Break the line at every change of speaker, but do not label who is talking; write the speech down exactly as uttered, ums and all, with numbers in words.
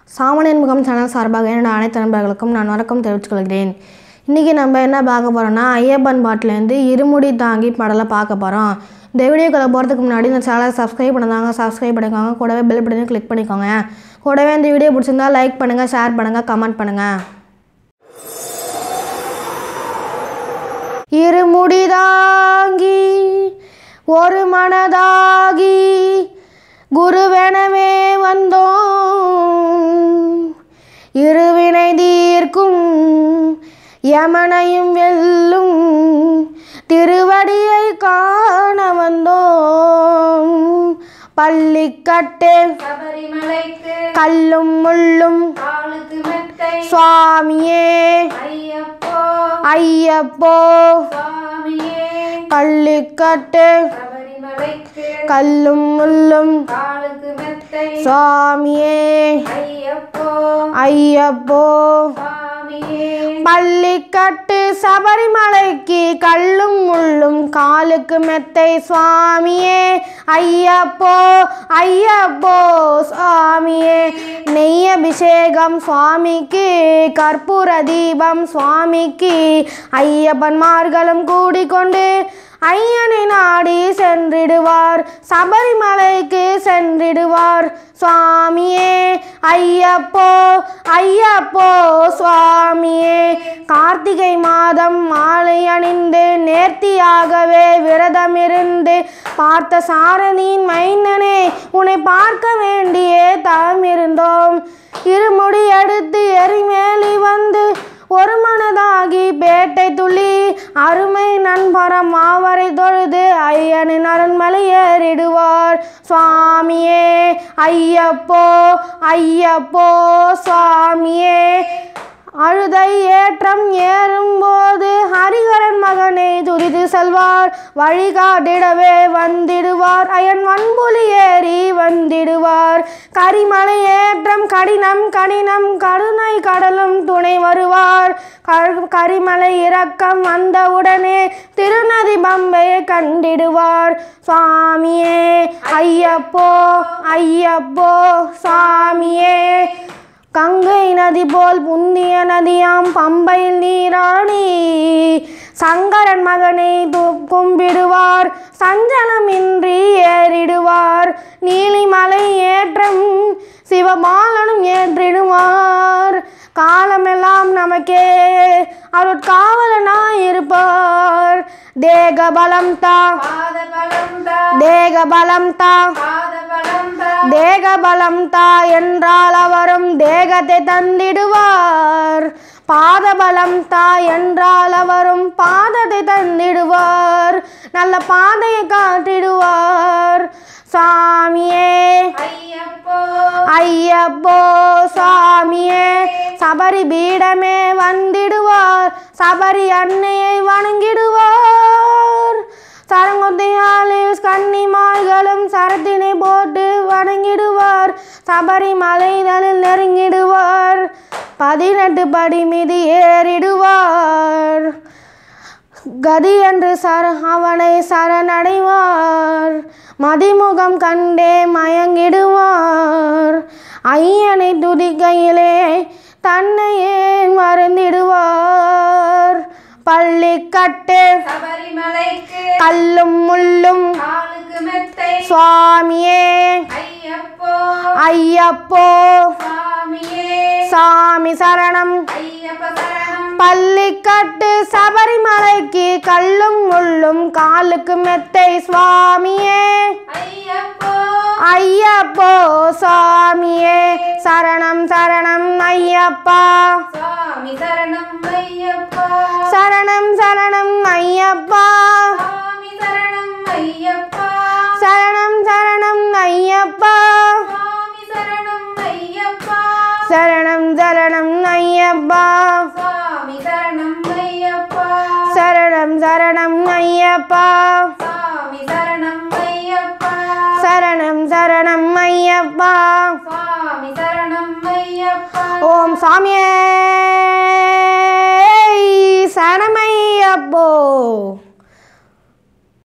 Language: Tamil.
சாமனியன் முகம் சேனல் சார்பாக என்னோட அனைத்து நண்பர்களுக்கும் நான் வணக்கம் தெரிவித்துக் கொள்கிறேன். இன்றைக்கி நம்ம என்ன பார்க்க போகிறோம்னா ஐயப்பன் பாட்டிலேருந்து இருமுடி தாங்கி பாடலை பார்க்க போகிறோம். இந்த வீடியோக்குள்ளே போகிறதுக்கு முன்னாடி இந்த சேனலை சப்ஸ்கிரைப் பண்ணாங்க சப்ஸ்கிரைப் பண்ணிக்கோங்க. கூடவே பெல் பட்டனை கிளிக் பண்ணிக்கோங்க. கூடவே இந்த வீடியோ பிடிச்சிருந்தா லைக் பண்ணுங்கள், ஷேர் பண்ணுங்கள், கமெண்ட் பண்ணுங்கள். இருமுடி தாங்கி ஒரு மனதாகி குருவெனவே வந்தோம், இருவினை தீர்க்கும் யமனையும் வெல்லும் திருவடியை காண வந்தோம். பள்ளிக்கட்டு
சபரிமலைக்கு
கல்லும் முள்ளும்
காலுக்கு மெத்தை
சுவாமியே
ஐயப்போ
ஐயப்போ
சுவாமியே.
பள்ளிக்கட்டு
சபரிமலைக்கு
கல்லும் முள்ளும்
காலுக்கு மெத்தை
சுவாமியே
ஐயப்போ
ஐயப்போ.
சுவாமியே.
பள்ளிக்கட்டு சபரிமலைக்கு கல்லும் முள்ளும் காலுக்கு மெத்தை சுவாமியே ஐயப்போ ஐயப்போ சுவாமியே. நெய் அபிஷேகம் சுவாமிக்கு, கற்பூர தீபம் சுவாமிக்கு, ஐயப்பன்மார்களும் கூடிக்கொண்டு ஐயனை நாடி சென்றிடுவார், சபரிமலைக்கு சென்றிடுவார் சுவாமியே ஐயப்போ ஐயப்போ சுவாமியே. கார்த்திகை மாதம் மாலை அணிந்து நேர்த்தியாகவே விரதமிருந்து பார்த்த சாரதியின் மைந்தனே உன்னை பார்க்க வேண்டியே தவமிருந்தோம். இருமுடி எடுத்து எரிமேலி வந்து ஒரு மனதாகி பேட்டை துளி அருமை நண்பரம் மாவரை தொழுது ஐயனின் அரண்மலை ஏறிடுவார் சுவாமியே ஐயப்போ ஐயப்போ சுவாமியே. அழுதை ஏற்றம் ஏறும்போது ஹரிகரன் மகனை துதித்து செல்வார், வழிகாட்டிடவே வந்திடுவார், அயன் வன்புலி ஏறி வந்திடுவார். கரிமலை ஏற்றம் கடினம் கடினம் கருணை கடலும் துணை வருவார். கரிமலை இறக்கம் வந்தவுடனே திருநதி பம்பையை கண்டிடுவார் சுவாமியே ஐயப்போ ஐயப்போ சுவாமியே. கங்கை நதி போல் புந்திய நதியாம் பம்பையில் நீராடி சங்கரன் மகனை கும்பிடுவார், சஞ்சலமின்றி ஏறிடுவார். நீலிமலை ஏற்றம் சிவபாலனும் ஏற்றிடுவார், காலமெல்லாம் நமக்கே அருட்காவலனாயிருப்பார். தேக பலம் தா தேக பலம் தா தேக பலம் தா என்றால் அவரும் தேகத்தை தந்திடுவார், பாதபலம் தா என்றால் அவரும் பாதத்தை தந்திடுவார், நல்ல பாதையை காட்டிடுவார் சாமியே
ஐயப்போ
ஐயப்போ சாமியே. சபரி பீடமே வந்திடுவார், சபரி அன்னையை வணங்கிடுவார், சரங்கொத்தையாளில் கன்னிமார்களும் சரத்தினை போட்டு வணங்கிடுவார், சபரிமலைதலில் நெருங்கிடுவார், பதினெட்டு படி மீது ஏறிடுவார், கதி என்று சர அவனை சரணடைவார், மதிமுகம் கண்டே மயங்கிடுவார், ஐயனை துதிக்கையிலே தன்னையே மறந்திடுவார். பள்ளிக்கட்டு
சபரிமலைக்கு
கல்லும் முள்ளும்
காலுக்கு மெத்தை
சுவாமியே
ஐயப்போ
ஐயப்போ
சுவாமியே.
சாமி சரணம்
ஐயப்ப சரணம்.
பள்ளிக்கட்டு சபரிமலைக்கு கல்லும் முள்ளும் காலுக்கு மெத்தை சுவாமியே
ஐயப்போ
ஐயப்போ சுவாமியே. சரணம் சரணம் ஐயப்பா
சுவாமி சரணம் ஐயப்பா.
சரணம் சரணம் ஐயப்பா
சுவாமி சரணம் ஐயப்பா.
சரணம் சரணம் ஐயப்பா
சுவாமி சரணம் ஐயப்பா.
சரணம் சரணம் ஐயப்பா
சுவாமி சரணம் ஐயப்பா.
சரணம் சரணம் ஐயப்பா
சுவாமி சரணம் ஐயப்பா.
சரணம் சரணம் ஐயப்பா.
சுவாமி சரணம் ஐயப்பா.
ஓம் சாமியே சரணமையப்போ.